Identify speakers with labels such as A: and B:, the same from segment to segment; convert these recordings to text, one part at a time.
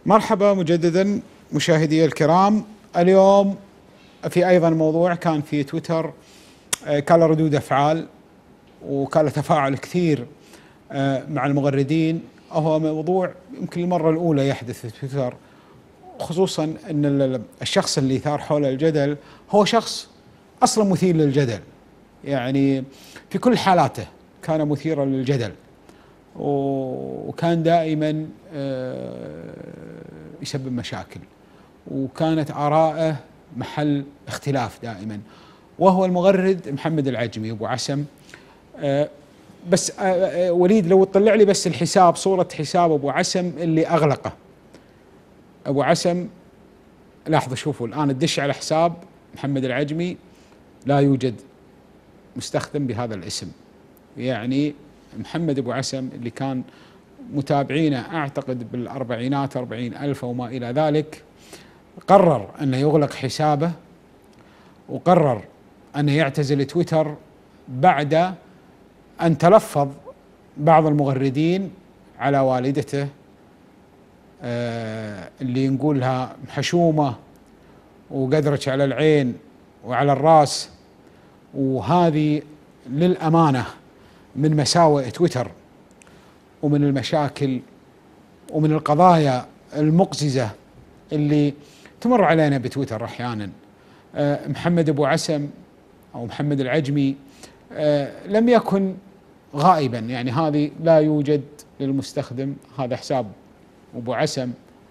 A: مرحبا مجددا مشاهدي الكرام. اليوم في أيضا موضوع كان في تويتر، كان له ردود أفعال وكان له تفاعل كثير مع المغردين. هو موضوع يمكن المرة الأولى يحدث في تويتر، خصوصا أن الشخص اللي ثار حول الجدل هو شخص أصلا مثير للجدل، يعني في كل حالاته كان مثيرا للجدل، وكان دائما يسبب مشاكل، وكانت آراءه محل اختلاف دائما، وهو المغرد محمد العجمي أبو عسم. بس وليد لو تطلع لي بس الحساب، صورة حساب أبو عسم اللي أغلقه. أبو عسم، لاحظوا شوفوا الآن تدش على حساب محمد العجمي لا يوجد مستخدم بهذا الاسم. يعني محمد أبو عسم اللي كان متابعينه أعتقد بالأربعينات، 40,000 وما إلى ذلك، قرر أنه يغلق حسابه، وقرر أنه يعتزل تويتر بعد أن تلفظ بعض المغردين على والدته اللي نقول لها محشومة وقدرك على العين وعلى الرأس. وهذه للأمانة من مساوئ تويتر ومن المشاكل ومن القضايا المقززة اللي تمر علينا بتويتر أحيانا. محمد أبو عسم أو محمد العجمي لم يكن غائبا، يعني هذه لا يوجد للمستخدم، هذا حساب أبو عسم.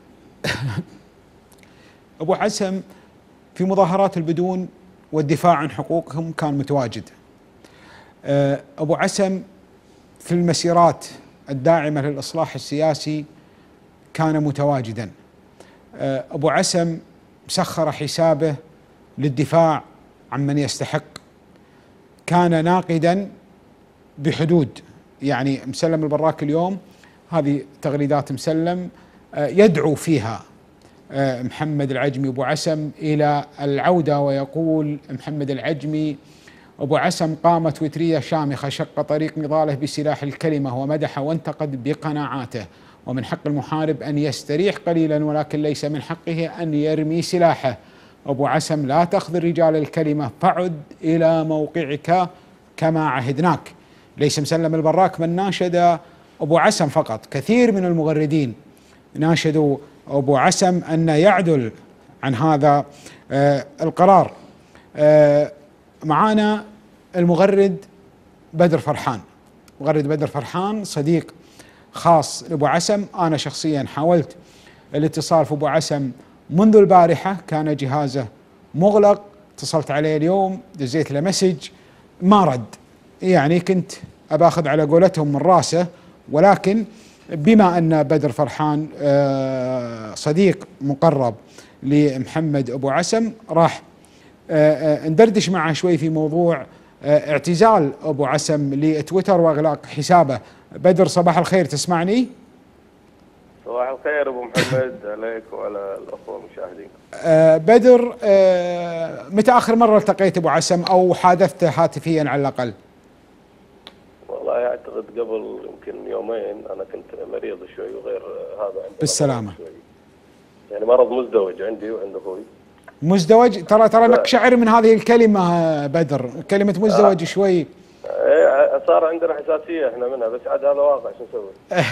A: أبو عسم في مظاهرات البدون والدفاع عن حقوقهم كان متواجد. أبو عسم في المسيرات الداعمة للإصلاح السياسي كان متواجدا. أبو عسم سخر حسابه للدفاع عن من يستحق، كان ناقدا بحدود. يعني مسلم البراك اليوم هذه تغريدات مسلم يدعو فيها محمد العجمي أبو عسم إلى العودة، ويقول محمد العجمي أبو عسم قامة تويترية شامخة شق طريق نضاله بسلاح الكلمة ومدح وانتقد بقناعاته، ومن حق المحارب أن يستريح قليلا ولكن ليس من حقه أن يرمي سلاحه. أبو عسم لا تخذل رجال الكلمة، فعد إلى موقعك كما عهدناك. ليس مسلم البراك من ناشد أبو عسم فقط، كثير من المغردين ناشدوا أبو عسم أن يعدل عن هذا القرار. معانا المغرد بدر فرحان. مغرد بدر فرحان صديق خاص لأبو عسم. أنا شخصيا حاولت الاتصال في أبو عسم منذ البارحة، كان جهازه مغلق، اتصلت عليه اليوم دزيت له مسج ما رد، يعني كنت أباخذ على قولتهم من راسه. ولكن بما أن بدر فرحان صديق مقرب لمحمد أبو عسم، راح ندردش معه شوي في موضوع اعتزال أبو عسم لتويتر وإغلاق حسابه. بدر صباح الخير، تسمعني؟
B: صباح الخير أبو محمد عليك وعلى الأخوة المشاهدين.
A: بدر، متى آخر مرة التقيت أبو عسم أو حادثته هاتفيا على الأقل؟
B: والله أعتقد قبل يمكن يومين، أنا كنت مريض شوي وغير هذا عندي
A: بالسلامة.
B: يعني مرض مزدوج عندي وعند أخوي.
A: مزدوج؟ ترى نقشعر من هذه الكلمة بدر، كلمة مزدوج شوي.
B: صار عندنا حساسية احنا منها، بس عاد هذا واقع، شو نسوي؟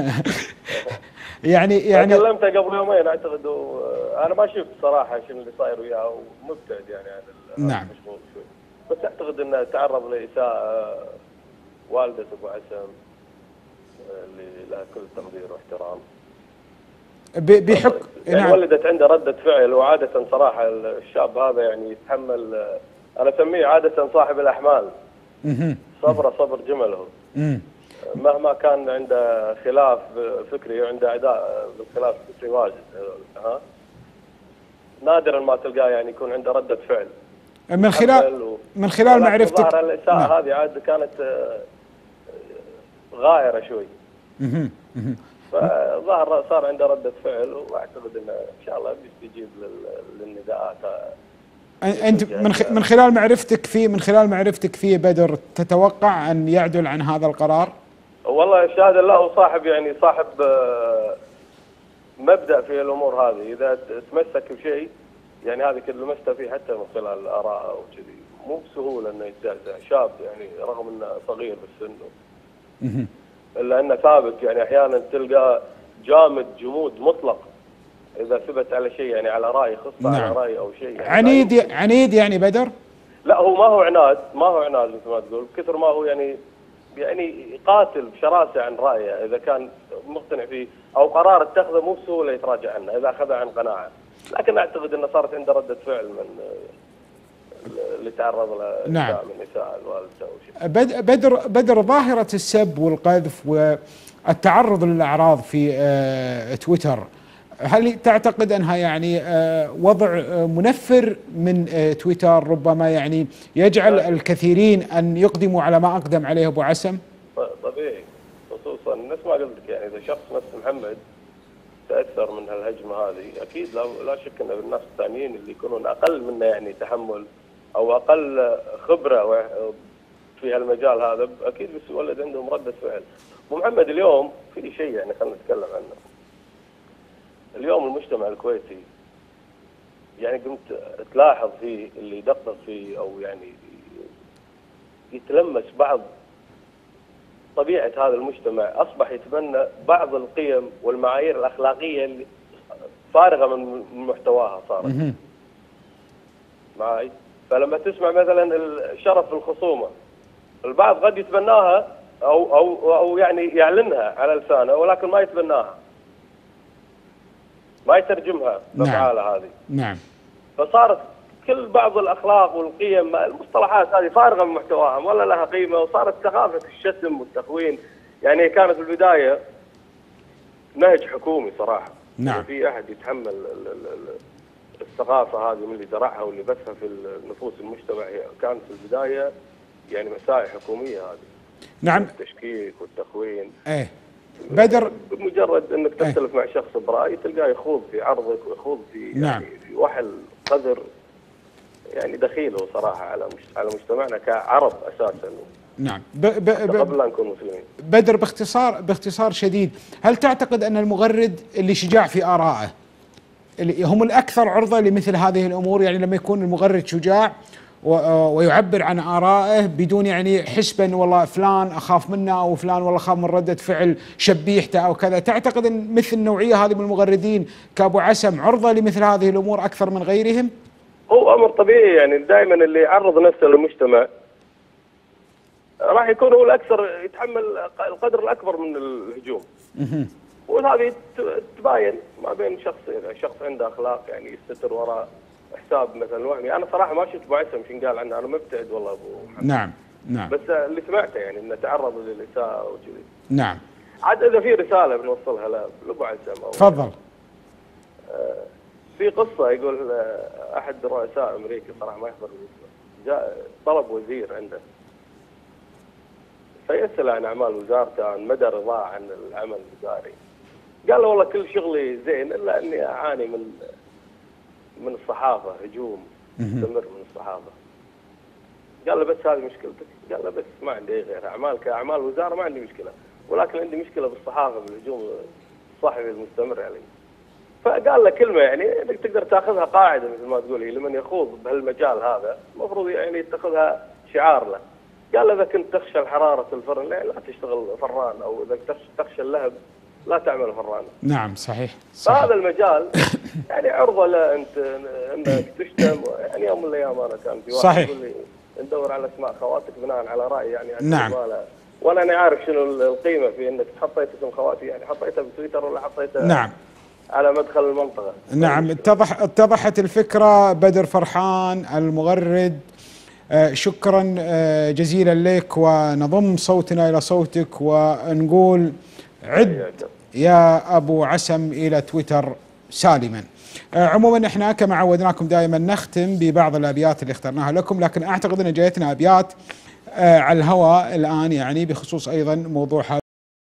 A: يعني
B: كلمته قبل يومين اعتقد، انا ما شفت صراحة شنو اللي صاير وياه، ومبتعد يعني عن
A: نعم،
B: مشغول شوي، بس اعتقد انه تعرض لإساءة والدة أبو عسم اللي لها كل تقدير واحترام.
A: بحكم
B: يعني
A: نعم.
B: ولدت عنده ردة فعل، وعادة صراحة الشاب هذا يعني يتحمل، أنا أسميه عادة صاحب الأحمال، صبر جمل هو. مهما كان عنده خلاف فكري وعنده عداء بالخلاف الفكري واجد، نادرا ما تلقاه يعني يكون عنده ردة فعل.
A: من خلال معرفتك
B: ظاهر الإساءة هذه عاد كانت غائرة شوي. فظهر صار عنده ردة فعل، واعتقد انه ان شاء الله بيستجيب للنداءات.
A: انت من خلال معرفتك فيه بدر، تتوقع ان يعدل عن هذا القرار؟
B: والله الشهاده له صاحب، يعني صاحب مبدأ في الامور هذه، اذا تمسك بشيء يعني هذه كل لمسته فيه حتى من خلال اراءه وكذي، مو بسهوله انه يتزعزع. شاب يعني رغم انه صغير بالسن الا انه ثابت، يعني احيانا تلقى جامد جمود مطلق اذا ثبت على شيء، يعني على راي خصه على راي او شيء. يعني
A: عنيد يعني بدر؟
B: لا هو ما هو عناد، ما هو عناد مثل ما تقول، كثر ما هو يعني يقاتل بشراسه عن رايه اذا كان مقتنع فيه، او قرار اتخذه مو بسهوله يتراجع عنه اذا اخذه عن قناعه. لكن اعتقد انه صارت عنده رده فعل من اللي تعرض له
A: نعم.
B: من نساء الوالده او شيء.
A: بدر ظاهره السب والقذف والتعرض للاعراض في تويتر، هل تعتقد انها يعني وضع منفر من تويتر ربما يعني يجعل الكثيرين ان يقدموا على ما اقدم عليه ابو عسم؟
B: طبيعي، خصوصا نفس ما قلت لك، يعني اذا شخص نفس محمد تاثر من هالهجمه هذه، اكيد لا شك ان الناس الثانيين اللي يكونون اقل منه يعني تحمل او اقل خبره في هالمجال هذا اكيد بيولد عندهم رده فعل. ومحمد اليوم في شيء يعني خلينا نتكلم عنه. اليوم المجتمع الكويتي يعني قمت تلاحظ فيه اللي يدقق فيه او يعني يتلمس بعض طبيعة هذا المجتمع، أصبح يتبنى بعض القيم والمعايير الأخلاقية اللي فارغة من محتواها صارت معي. فلما تسمع مثلا الشرف الخصومة، البعض قد يتبناها أو يعني يعلنها على لسانه ولكن ما يتبناها، ما يترجمها بأفعاله هذه.
A: نعم.
B: فصارت كل بعض الأخلاق والقيم المصطلحات هذه فارغة من محتواها ولا لها قيمة، وصارت ثقافة الشتم والتخوين. يعني كانت في البداية نهج حكومي صراحة.
A: نعم.
B: في أحد يتحمل الثقافة هذه من اللي زرعها واللي بثها في نفوس المجتمع، كانت في البداية يعني مسائل حكومية هذه.
A: نعم.
B: التشكيك والتخوين.
A: بدر
B: بمجرد انك تختلف مع شخص برأي تلقاه يخوض في عرضك ويخوض في
A: نعم.
B: يعني في وحل قذر يعني دخيله صراحه على مجتمعنا كعرب اساسا.
A: نعم.
B: قبل لا نكون مسلمين.
A: بدر باختصار شديد، هل تعتقد ان المغرد اللي شجاع في آرائه اللي هم الاكثر عرضة لمثل هذه الامور؟ يعني لما يكون المغرد شجاع ويعبر عن آرائه بدون يعني حسبا والله فلان أخاف منه أو فلان والله أخاف من ردة فعل شبيحته أو كذا، تعتقد أن مثل النوعية هذه من المغردين كأبو عسم عرضة لمثل هذه الأمور أكثر من غيرهم؟
B: هو أمر طبيعي، يعني دائما اللي يعرض نفسه للمجتمع راح يكون هو الأكثر يتحمل القدر الأكبر من الهجوم. وهذه تباين ما بين شخص عنده أخلاق يعني يستتر وراء حساب مثلا وهمي. انا صراحه ما شفت ابو عسم شن قال عنه، انا مبتعد والله ابو محمد.
A: نعم.
B: بس اللي سمعته يعني انه تعرض للاساءه وكذي.
A: نعم.
B: عاد اذا في رساله بنوصلها لابو عسم او
A: تفضل.
B: في قصه يقول احد رؤساء امريكا صراحه ما يحضر اسمه، جاء طلب وزير عنده فيسأل عن اعمال وزارته عن مدى رضاه عن العمل الوزاري. قال له والله كل شغلي زين الا اني اعاني من الصحافة، هجوم مستمر من الصحافة. قال له بس هذه مشكلتك؟ قال له بس ما عندي أي غير أعمال كأعمال وزارة ما عندي مشكلة، ولكن عندي مشكلة بالصحافة بالهجوم الصحفي المستمر علي. فقال له كلمة يعني انك تقدر تاخذها قاعدة مثل ما تقول، لمن يخوض بهالمجال هذا المفروض يعني يتخذها شعار له. قال له اذا كنت تخشى حرارة الفرن لا تشتغل فران، او اذا تخشى اللهب لا تعمل فران.
A: نعم صحيح.
B: فهذا المجال يعني عرضه له انك تشتم. يعني يوم من الايام انا كان في واحد يقول لي ندور على اسماء خواتك بناء على راي يعني
A: نعم.
B: وانا انا عارف شنو القيمه في انك حطيت اسم خواتي، يعني حطيتها بتويتر ولا حطيتها
A: نعم
B: على مدخل المنطقه.
A: نعم. اتضحت الفكره. بدر فرحان المغرد، شكرا جزيلا لك، ونضم صوتنا الى صوتك ونقول عد يا ابو عسم الى تويتر سالما. عموما احنا كما عودناكم دائما نختم ببعض الابيات اللي اخترناها لكم، لكن اعتقد ان جايتنا ابيات على الهواء الان يعني بخصوص ايضا موضوع